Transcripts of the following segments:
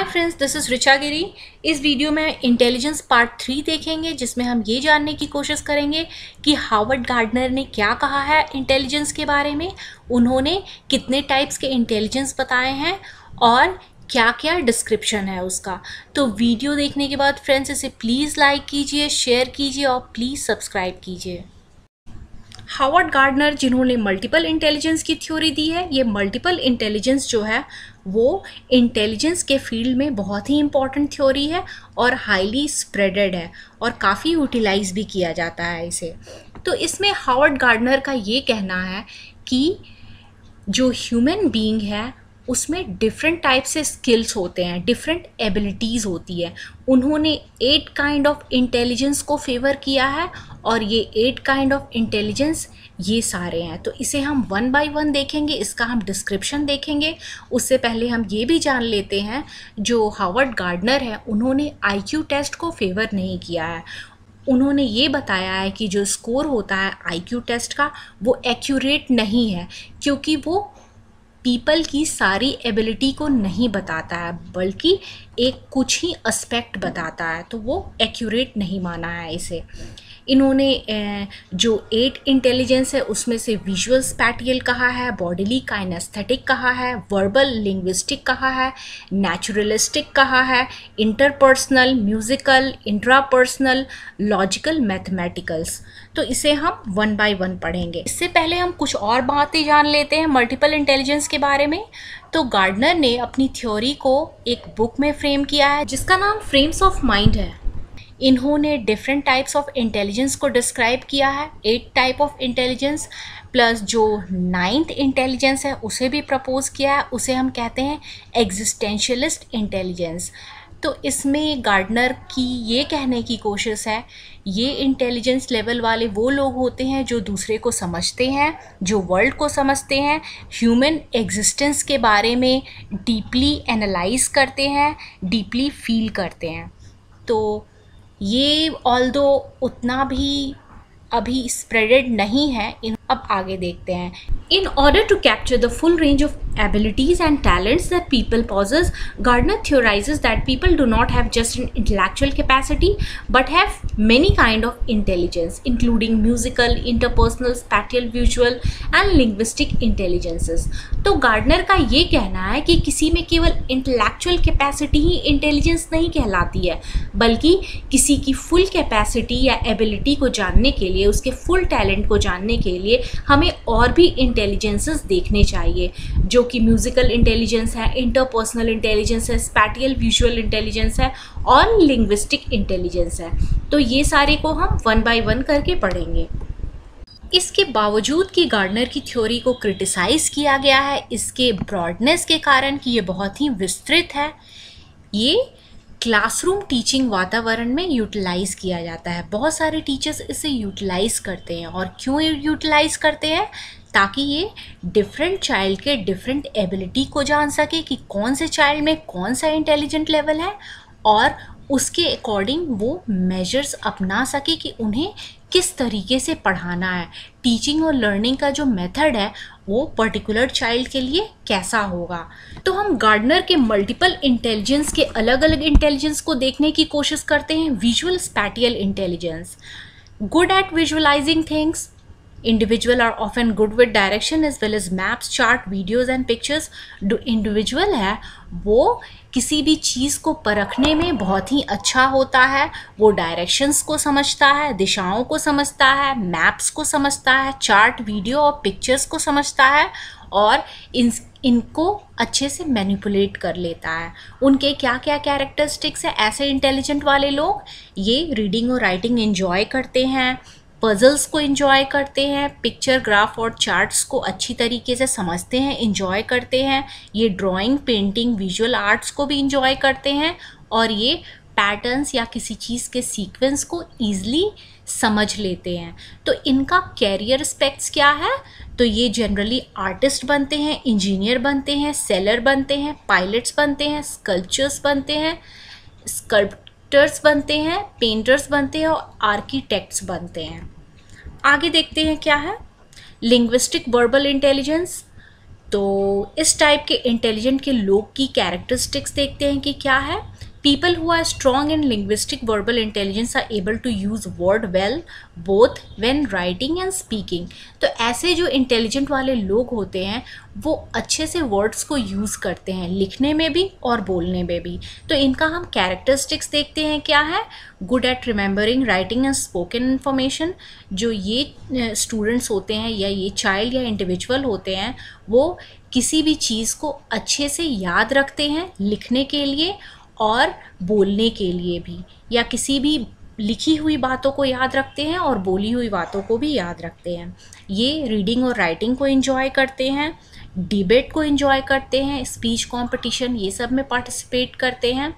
Friends, this is Richa Giri. इस video में intelligence part 3 देखेंगे, जिसमें हम ये जानने की कोशिश करेंगे कि हावर्ड गार्डनर ने क्या कहा है इंटेलिजेंस के बारे में, उन्होंने कितने टाइप्स के इंटेलिजेंस बताए हैं और क्या क्या डिस्क्रिप्शन है उसका। तो वीडियो देखने के बाद फ्रेंड्स इसे प्लीज़ लाइक कीजिए, शेयर कीजिए और प्लीज़ सब्सक्राइब कीजिए। हावर्ड गार्डनर जिन्होंने मल्टीपल इंटेलिजेंस की थ्योरी दी है, ये मल्टीपल इंटेलिजेंस जो है वो इंटेलिजेंस के फील्ड में बहुत ही इम्पॉर्टेंट थ्योरी है और हाईली स्प्रेडेड है और काफ़ी यूटिलाइज भी किया जाता है इसे। तो इसमें हावर्ड गार्डनर का ये कहना है कि जो ह्यूमन बीइंग है उसमें डिफरेंट टाइप से स्किल्स होते हैं, डिफरेंट एबिलिटीज़ होती है। उन्होंने 8 काइंड ऑफ इंटेलिजेंस को फेवर किया है और ये 8 काइंड ऑफ इंटेलिजेंस ये सारे हैं। तो इसे हम वन बाय वन देखेंगे, इसका हम डिस्क्रिप्शन देखेंगे। उससे पहले हम ये भी जान लेते हैं, जो हावर्ड गार्डनर है उन्होंने IQ टेस्ट को फेवर नहीं किया है। उन्होंने ये बताया है कि जो स्कोर होता है IQ टेस्ट का वो एक्यूरेट नहीं है, क्योंकि वो पीपल की सारी एबिलिटी को नहीं बताता है, बल्कि एक कुछ ही एस्पेक्ट बताता है, तो वो एक्यूरेट नहीं माना है इसे। इन्होंने जो 8 इंटेलिजेंस है उसमें से विजुअल स्पैटियल कहा है, बॉडीली काइनेस्थेटिक कहा है, वर्बल लिंग्विस्टिक कहा है, नेचुरलिस्टिक कहा है, interpersonal, musical, intrapersonal, logical, mathematicals. तो इसे हम वन बाय वन पढ़ेंगे। इससे पहले हम कुछ और बातें जान लेते हैं मल्टीपल इंटेलिजेंस के बारे में। तो गार्डनर ने अपनी थ्योरी को एक बुक में फ्रेम किया है जिसका नाम फ्रेम्स ऑफ माइंड है। इन्होंने डिफरेंट टाइप्स ऑफ इंटेलिजेंस को डिस्क्राइब किया है, 8 टाइप ऑफ इंटेलिजेंस प्लस जो 9th इंटेलिजेंस है उसे भी प्रपोज किया है। उसे हम कहते हैं एग्जिस्टेंशियलिस्ट इंटेलिजेंस। तो इसमें गार्डनर की ये कहने की कोशिश है, ये इंटेलिजेंस लेवल वाले वो लोग होते हैं जो दूसरे को समझते हैं, जो वर्ल्ड को समझते हैं, ह्यूमन एग्जिस्टेंस के बारे में डीपली एनालाइज करते हैं, डीपली फील करते हैं। तो ये ऑल्दो उतना भी अभी स्प्रेडेड नहीं है। अब आगे देखते हैं। In order to capture the full range of abilities and talents that people possess, Gardner theorizes that people do not have just an intellectual capacity but have many kind of intelligence, including musical, interpersonal, spatial, visual and linguistic intelligences. तो Gardner का ये कहना है कि किसी में केवल intellectual capacity ही intelligence नहीं कहलाती है, बल्कि किसी की फुल कैपेसिटी या एबिलिटी को जानने के लिए, उसके फुल टैलेंट को जानने के लिए हमें और भी इंटेलिजेंसेस देखने चाहिए, जो कि म्यूजिकल इंटेलिजेंस है, इंटरपर्सनल इंटेलिजेंस है, स्पैटियल विजुअल इंटेलिजेंस है और लिंग्विस्टिक इंटेलिजेंस है। तो ये सारे को हम वन बाय वन करके पढ़ेंगे। इसके बावजूद कि गार्डनर की थ्योरी को क्रिटिसाइज किया गया है इसके ब्रॉडनेस के कारण कि ये बहुत ही विस्तृत है, ये क्लासरूम टीचिंग वातावरण में यूटिलाइज़ किया जाता है। बहुत सारे टीचर्स इसे यूटिलाइज़ करते हैं। और क्यों यूटिलाइज़ करते हैं? ताकि ये डिफरेंट चाइल्ड के डिफरेंट एबिलिटी को जान सके कि कौन से चाइल्ड में कौन सा इंटेलिजेंट लेवल है और उसके अकॉर्डिंग वो मेजर्स अपना सके कि उन्हें किस तरीके से पढ़ाना है। टीचिंग और लर्निंग का जो मेथड है वो पर्टिकुलर चाइल्ड के लिए कैसा होगा। तो हम गार्डनर के मल्टीपल इंटेलिजेंस के अलग अलग इंटेलिजेंस को देखने की कोशिश करते हैं। Visual spatial intelligence, good at visualising things, individual are often good with direction as well as maps, chart, videos and pictures. जो इंडिविजुअल है वो किसी भी चीज़ को परखने में बहुत ही अच्छा होता है। वो डायरेक्शंस को समझता है, दिशाओं को समझता है, मैप्स को समझता है, चार्ट, वीडियो और पिक्चर्स को समझता है और इनको अच्छे से मैनिपुलेट कर लेता है। उनके क्या क्या कैरेक्टरिस्टिक्स है ऐसे इंटेलिजेंट वाले लोग? ये रीडिंग और राइटिंग एंजॉय करते हैं, पजल्स को एंजॉय करते हैं, पिक्चर, ग्राफ और चार्ट्स को अच्छी तरीके से समझते हैं, एंजॉय करते हैं। ये ड्राइंग, पेंटिंग, विजुअल आर्ट्स को भी एंजॉय करते हैं और ये पैटर्न्स या किसी चीज़ के सीक्वेंस को ईजिली समझ लेते हैं। तो इनका कैरियर एस्पेक्ट्स क्या है? तो ये जनरली आर्टिस्ट बनते हैं, इंजीनियर बनते हैं, सेलर बनते हैं, पायलट्स बनते हैं, स्कल्पचर्स बनते हैं, स्कल्प्टर्स बनते हैं, पेंटर्स बनते हैं और आर्किटेक्ट्स बनते हैं। आगे देखते हैं क्या है। लिंग्विस्टिक वर्बल इंटेलिजेंस, तो इस टाइप के इंटेलिजेंट के लोग की कैरेक्टरिस्टिक्स देखते हैं कि क्या है। People who are strong in linguistic verbal intelligence are able to use word well both when writing and speaking। तो ऐसे जो इंटेलिजेंट वाले लोग होते हैं वो अच्छे से वर्ड्स को यूज़ करते हैं लिखने में भी और बोलने में भी। तो इनका हम कैरेक्टरिस्टिक्स देखते हैं क्या है। Good at remembering writing and spoken information. जो ये स्टूडेंट्स होते हैं या ये चाइल्ड या इंडिविजुअल होते हैं वो किसी भी चीज़ को अच्छे से याद रखते हैं लिखने के लिए और बोलने के लिए भी, या किसी भी लिखी हुई बातों को याद रखते हैं और बोली हुई बातों को भी याद रखते हैं। ये रीडिंग और राइटिंग को एंजॉय करते हैं, डिबेट को एंजॉय करते हैं, स्पीच कंपटीशन ये सब में पार्टिसिपेट करते हैं।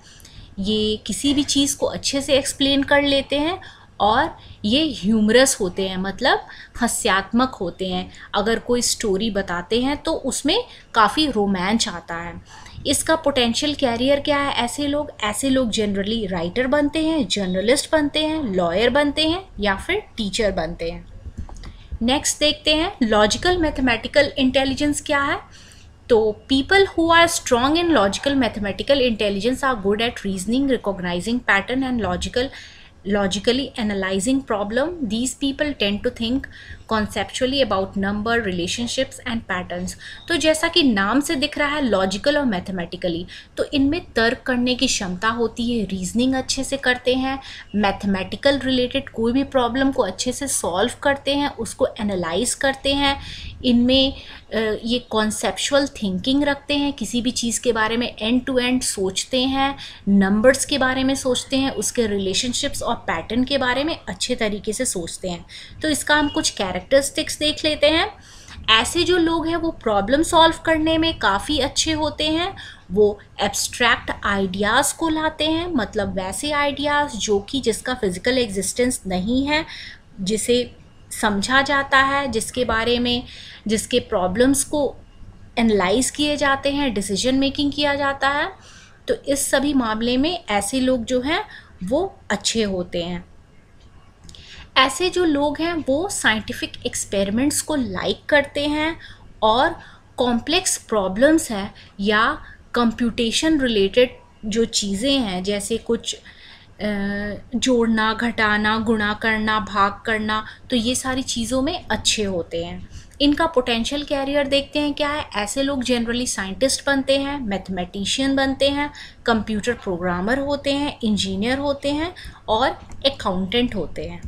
ये किसी भी चीज़ को अच्छे से एक्सप्लेन कर लेते हैं और ये ह्यूमरस होते हैं, मतलब हास्यात्मक होते हैं। अगर कोई स्टोरी बताते हैं तो उसमें काफ़ी रोमांच आता है। इसका पोटेंशियल कैरियर क्या है। ऐसे लोग जनरली राइटर बनते हैं, जर्नलिस्ट बनते हैं, लॉयर बनते हैं या फिर टीचर बनते हैं। नेक्स्ट देखते हैं लॉजिकल मैथमेटिकल इंटेलिजेंस क्या है। तो people who are strong in logical mathematical intelligence are good at reasoning, recognising pattern and logically analyzing problem. These people tend to think conceptually about number, relationships and patterns। तो जैसा कि नाम से दिख रहा है लॉजिकल और मैथमेटिकली, तो इनमें तर्क करने की क्षमता होती है, रीजनिंग अच्छे से करते हैं, मैथमेटिकल रिलेटेड कोई भी प्रॉब्लम को अच्छे से सॉल्व करते हैं, उसको एनालाइज करते हैं। इनमें ये कॉन्सेप्चुअल थिंकिंग रखते हैं, किसी भी चीज़ के बारे में एंड टू एंड सोचते हैं, नंबर्स के बारे में सोचते हैं, उसके रिलेशनशिप्स और पैटर्न के बारे में अच्छे तरीके से सोचते हैं। तो इसका हम कुछ कैरेक्टरिस्टिक्स देख लेते हैं। ऐसे जो लोग हैं वो प्रॉब्लम सॉल्व करने में काफ़ी अच्छे होते हैं। वो एब्स्ट्रैक्ट आइडियाज़ को लाते हैं, मतलब वैसे आइडियाज़ जो कि जिसका फिजिकल एग्जिस्टेंस नहीं है, जिसे समझा जाता है, जिसके बारे में जिसके प्रॉब्लम्स को एनालाइज किए जाते हैं, डिसीजन मेकिंग किया जाता है। तो इस सभी मामले में ऐसे लोग जो हैं वो अच्छे होते हैं। ऐसे जो लोग हैं वो साइंटिफिक एक्सपेरिमेंट्स को लाइक करते हैं और कॉम्प्लेक्स प्रॉब्लम्स हैं या कंप्यूटेशन रिलेटेड जो चीज़ें हैं, जैसे कुछ जोड़ना, घटाना, गुणा करना, भाग करना, तो ये सारी चीज़ों में अच्छे होते हैं। इनका पोटेंशियल कैरियर देखते हैं क्या है। ऐसे लोग जनरली साइंटिस्ट बनते हैं, मैथमेटिशियन बनते हैं, कंप्यूटर प्रोग्रामर होते हैं, इंजीनियर होते हैं और अकाउंटेंट होते हैं।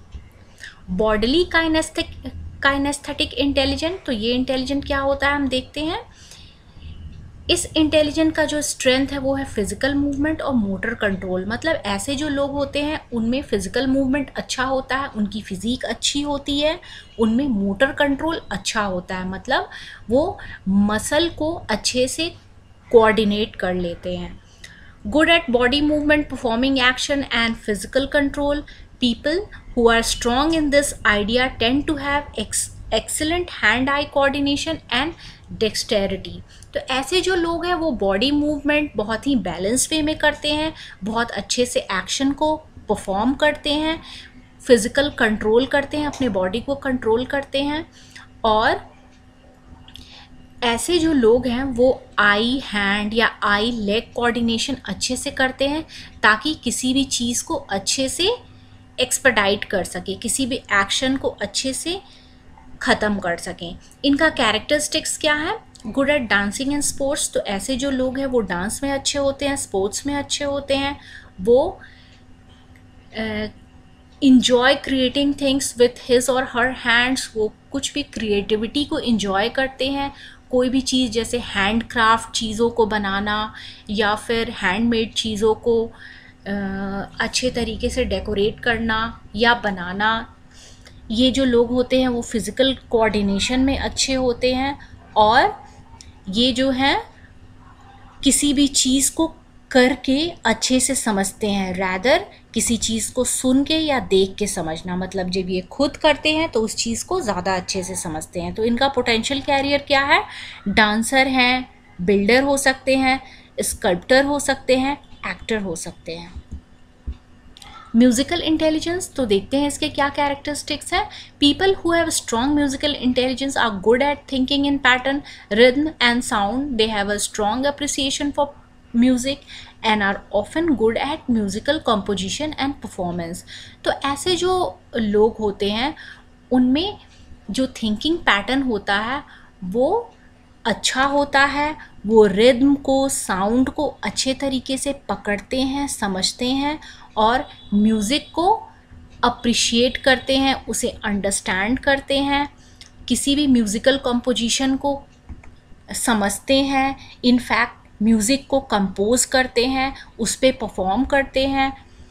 बॉडीली काइनेस्थेटिक इंटेलिजेंट, तो ये इंटेलिजेंट क्या होता है हम देखते हैं। इस इंटेलिजेंट का जो स्ट्रेंथ है वो है फिजिकल मूवमेंट और मोटर कंट्रोल। मतलब ऐसे जो लोग होते हैं उनमें फिजिकल मूवमेंट अच्छा होता है, उनकी फिजिक अच्छी होती है, उनमें मोटर कंट्रोल अच्छा होता है, मतलब वो मसल को अच्छे से कोऑर्डिनेट कर लेते हैं। Good at body movement, performing action and physical control. People who are strong in this idea tend to have excellent hand-eye coordination and dexterity। तो ऐसे जो लोग हैं वो बॉडी मूवमेंट बहुत ही बैलेंस वे में करते हैं, बहुत अच्छे से एक्शन को परफॉर्म करते हैं, फिजिकल कंट्रोल करते हैं, अपने बॉडी को कंट्रोल करते हैं। और ऐसे जो लोग हैं वो आई हैंड या आई लेग कोऑर्डिनेशन अच्छे से करते हैं ताकि किसी भी चीज़ को अच्छे से एक्सपर्टाइट कर सके, किसी भी एक्शन को अच्छे से ख़त्म कर सकें। इनका कैरेक्टरिस्टिक्स क्या है। Good at dancing and sports, तो ऐसे जो लोग हैं वो डांस में अच्छे होते हैं, स्पोर्ट्स में अच्छे होते हैं। वो enjoy creating things with his और हर हैंड्स, वो कुछ भी क्रिएटिविटी को इंजॉय करते हैं। कोई भी चीज़ जैसे हैंडक्राफ्ट चीज़ों को बनाना या फिर हैंडमेड चीज़ों को अच्छे तरीके से डेकोरेट करना या बनाना। ये जो लोग होते हैं वो फिज़िकल कोऑर्डिनेशन में अच्छे होते हैं और ये जो हैं किसी भी चीज़ को करके अच्छे से समझते हैं, रैदर किसी चीज़ को सुन के या देख के समझना। मतलब जब ये खुद करते हैं तो उस चीज़ को ज़्यादा अच्छे से समझते हैं। तो इनका पोटेंशियल कैरियर क्या है। डांसर हैं, बिल्डर हो सकते हैं, स्कल्प्टर हो सकते हैं, एक्टर हो सकते हैं। म्यूजिकल इंटेलिजेंस, तो देखते हैं इसके क्या कैरेक्टरिस्टिक्स हैं। People who have strong musical intelligence are good at thinking in pattern, rhythm and sound, they have a strong appreciation for music and are often good at musical composition and performance. तो ऐसे जो लोग होते हैं उनमें जो thinking pattern होता है वो अच्छा होता है, वो रिदम को, साउंड को अच्छे तरीके से पकड़ते हैं, समझते हैं और म्यूज़िक को अप्रिशिएट करते हैं, उसे अंडरस्टैंड करते हैं, किसी भी म्यूज़िकल कंपोजिशन को समझते हैं, इनफैक्ट म्यूज़िक को कंपोज करते हैं, उस पर परफॉर्म करते हैं।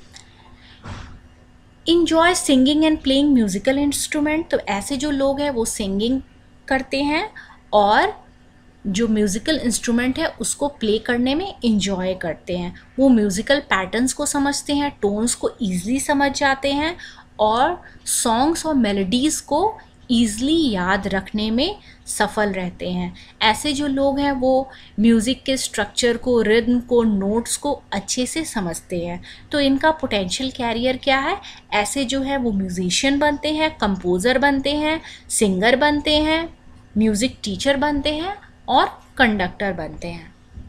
Enjoy singing and playing musical instrument, तो ऐसे जो लोग हैं वो सिंगिंग करते हैं और जो म्यूज़िकल इंस्ट्रूमेंट है उसको प्ले करने में इंजॉय करते हैं। वो म्यूज़िकल पैटर्न्स को समझते हैं, टोन्स को ईज़िली समझ जाते हैं और सॉन्ग्स और मेलोडीज़ को ईज़िली याद रखने में सफल रहते हैं। ऐसे जो लोग हैं वो म्यूज़िक के स्ट्रक्चर को, रिदम को, नोट्स को अच्छे से समझते हैं। तो इनका पोटेंशियल कैरियर क्या है? ऐसे जो है वो म्यूजिशियन बनते हैं, कंपोज़र बनते हैं, सिंगर बनते हैं, म्यूज़िक टीचर बनते हैं और कंडक्टर बनते हैं।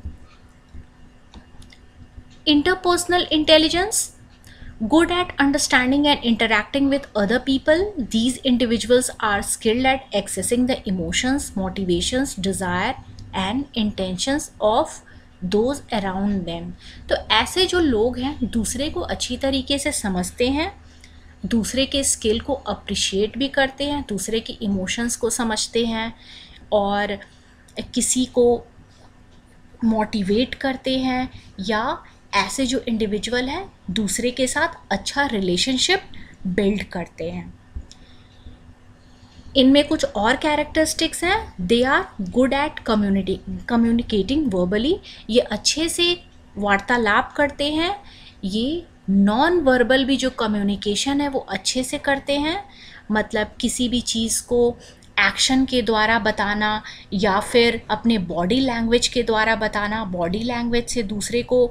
Interpersonal intelligence, good at understanding and interacting with other people. These individuals are skilled at accessing the emotions, motivations, desire and intentions of those around them. तो ऐसे जो लोग हैं दूसरे को अच्छी तरीके से समझते हैं, दूसरे के स्किल को अप्रिशिएट भी करते हैं, दूसरे के इमोशंस को समझते हैं और किसी को मोटिवेट करते हैं, या ऐसे जो इंडिविजुअल हैं दूसरे के साथ अच्छा रिलेशनशिप बिल्ड करते हैं। इनमें कुछ और कैरेक्टरिस्टिक्स हैं। They are good at communicating verbally, ये अच्छे से वार्तालाप करते हैं। ये नॉन वर्बल भी जो कम्युनिकेशन है वो अच्छे से करते हैं, मतलब किसी भी चीज़ को एक्शन के द्वारा बताना या फिर अपने बॉडी लैंग्वेज के द्वारा बताना, बॉडी लैंग्वेज से दूसरे को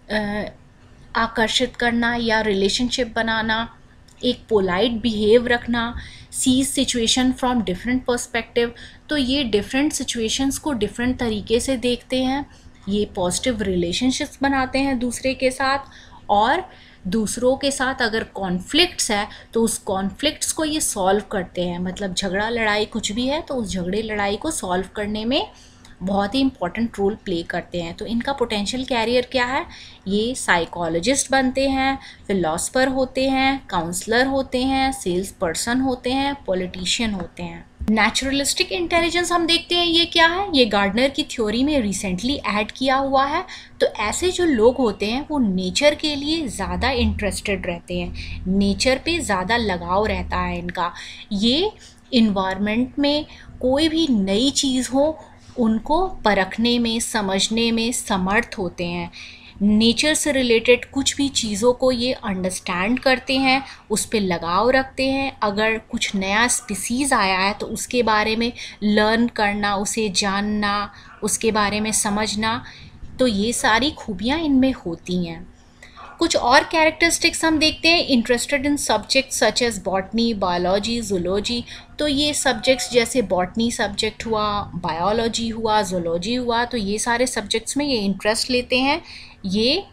आकर्षित करना या रिलेशनशिप बनाना, एक पोलाइट बिहेव रखना, sees situation from different perspective, तो ये डिफरेंट सिचुएशंस को डिफरेंट तरीके से देखते हैं। ये पॉजिटिव रिलेशनशिप्स बनाते हैं दूसरे के साथ और दूसरों के साथ अगर कॉन्फ्लिक्ट्स है तो उस कॉन्फ्लिक्ट्स को ये सॉल्व करते हैं, मतलब झगड़ा लड़ाई कुछ भी है तो उस झगड़े लड़ाई को सॉल्व करने में बहुत ही इंपॉर्टेंट रोल प्ले करते हैं। तो इनका पोटेंशियल कैरियर क्या है? ये साइकोलॉजिस्ट बनते हैं, फिलोसफर होते हैं, काउंसलर होते हैं, सेल्स पर्सन होते हैं, पॉलिटिशियन होते हैं। नेचुरलिस्टिक इंटेलिजेंस हम देखते हैं ये क्या है? ये गार्डनर की थ्योरी में रिसेंटली ऐड किया हुआ है। तो ऐसे जो लोग होते हैं वो नेचर के लिए ज़्यादा इंटरेस्टेड रहते हैं, नेचर पे ज़्यादा लगाव रहता है इनका। ये इन्वायरमेंट में कोई भी नई चीज़ हो उनको परखने में, समझने में समर्थ होते हैं। नेचर से रिलेटेड कुछ भी चीज़ों को ये अंडरस्टैंड करते हैं, उस पे लगाव रखते हैं। अगर कुछ नया स्पीसीज़ आया है तो उसके बारे में लर्न करना, उसे जानना, उसके बारे में समझना, तो ये सारी खूबियाँ इनमें होती हैं। कुछ और कैरेक्टरिस्टिक्स हम देखते हैं। Interested in subject such as botany, biology, zoology, तो ये सब्जेक्ट्स जैसे बॉटनी सब्जेक्ट हुआ, बायोलॉजी हुआ, जूलॉजी हुआ, तो ये सारे सब्जेक्ट्स में ये इंटरेस्ट लेते हैं। ये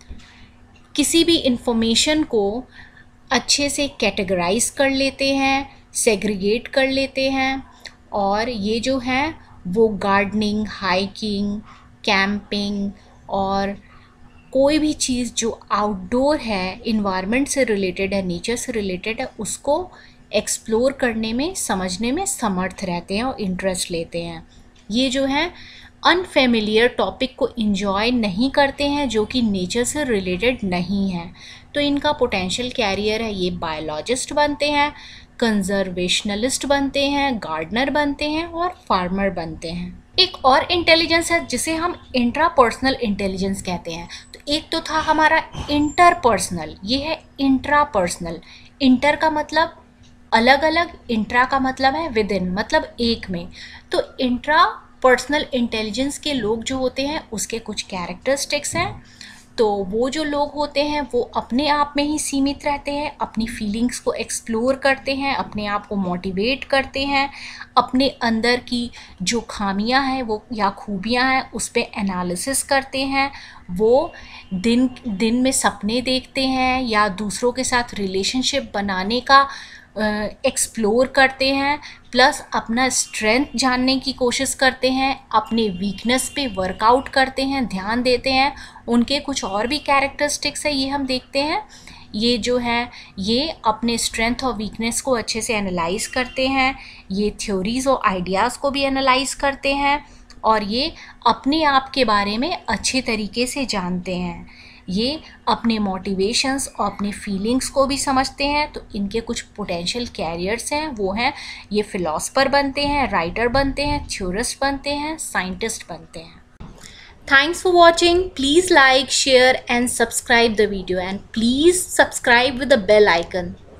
किसी भी इंफॉर्मेशन को अच्छे से कैटेगराइज कर लेते हैं, सेग्रीगेट कर लेते हैं और ये जो हैं वो गार्डनिंग, हाइकिंग, कैंपिंग और कोई भी चीज़ जो आउटडोर है, इन्वायरमेंट से रिलेटेड है, नेचर से रिलेटेड है, उसको एक्सप्लोर करने में, समझने में समर्थ रहते हैं और इंटरेस्ट लेते हैं। ये जो है अनफेमिलियर टॉपिक को इंजॉय नहीं करते हैं जो कि नेचर से रिलेटेड नहीं है। तो इनका पोटेंशियल कैरियर है, ये बायोलॉजिस्ट बनते हैं, कंजर्वेशनलिस्ट बनते हैं, गार्डनर बनते हैं और फार्मर बनते हैं। एक और इंटेलिजेंस है जिसे हम इंट्रापर्सनल इंटेलिजेंस कहते हैं। तो एक तो था हमारा इंटरपर्सनल, ये है इंट्रापर्सनल। इंटर का मतलब अलग अलग, इंट्रा का मतलब है विद इन, मतलब एक में। तो इंट्रापर्सनल इंटेलिजेंस के लोग जो होते हैं उसके कुछ कैरेक्टरिस्टिक्स हैं। तो वो जो लोग होते हैं वो अपने आप में ही सीमित रहते हैं, अपनी फीलिंग्स को एक्सप्लोर करते हैं, अपने आप को मोटिवेट करते हैं, अपने अंदर की जो खामियां हैं वो या खूबियां हैं उस पर एनालिसिस करते हैं। वो दिन में सपने देखते हैं या दूसरों के साथ रिलेशनशिप बनाने का एक्सप्लोर करते हैं, प्लस अपना स्ट्रेंथ जानने की कोशिश करते हैं, अपने वीकनेस पे वर्कआउट करते हैं, ध्यान देते हैं। उनके कुछ और भी कैरेक्टरिस्टिक्स है, ये हम देखते हैं। ये जो है ये अपने स्ट्रेंथ और वीकनेस को अच्छे से एनालाइज करते हैं, ये थ्योरीज और आइडियाज़ को भी एनालाइज करते हैं, और ये अपने आप के बारे में अच्छे तरीके से जानते हैं। ये अपने मोटिवेशंस और अपने फीलिंग्स को भी समझते हैं। तो इनके कुछ पोटेंशियल कैरियर्स हैं, वो हैं ये फिलोसफर बनते हैं, राइटर बनते हैं, थ्योरिस्ट बनते हैं, साइंटिस्ट बनते हैं। Thanks for watching. Please like, share and subscribe the video, and please subscribe with the bell icon.